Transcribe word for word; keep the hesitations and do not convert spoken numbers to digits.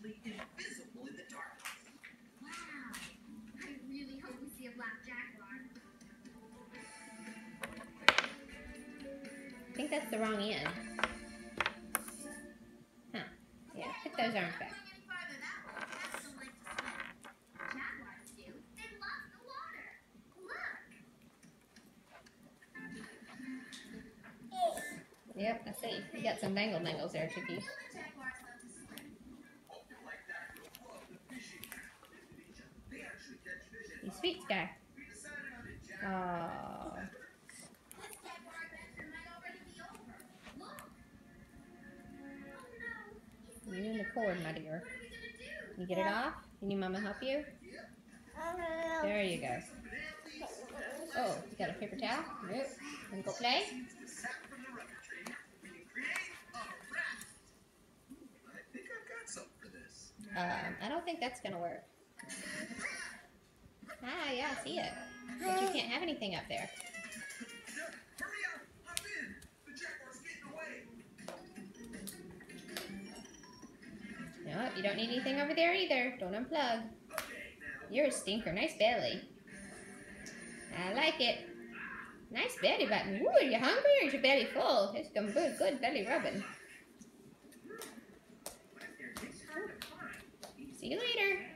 virtually invisible in the dark. Wow. I really hope we see a black jaguar. I think that's the wrong end. Huh. Yeah, put those arms back. Jaguars do. They love the water. Look. Yep, I see. You got some dangle dangles there, Chicky. You sweet guy. Oh. You and the cord, my dear. You get it off? You need Mama help you? There you go. Oh, you got a paper towel? Nope. Wanna go play? Um, I don't think that's gonna work. Ah, yeah, I see it. But you can't have anything up there. No, you don't need anything over there either. Don't unplug. You're a stinker. Nice belly. I like it. Nice belly button. Ooh, are you hungry or is your belly full? It's some good, good belly rubbing. See you later.